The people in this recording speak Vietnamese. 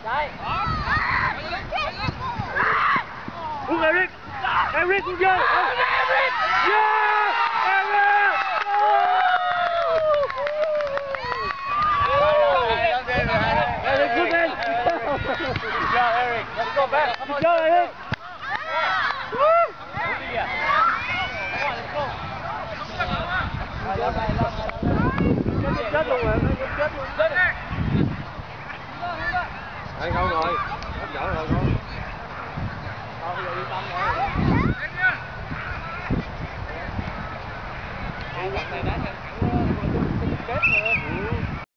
Eric! Eric cũng chơi! Eric! Yeah! Eric! Eric, good man! Good job, Eric. Let's go back. Good job, Eric. Woo! Chết luôn rồi, chết luôn. Đấy, không rồi. Hấp dẫn rồi.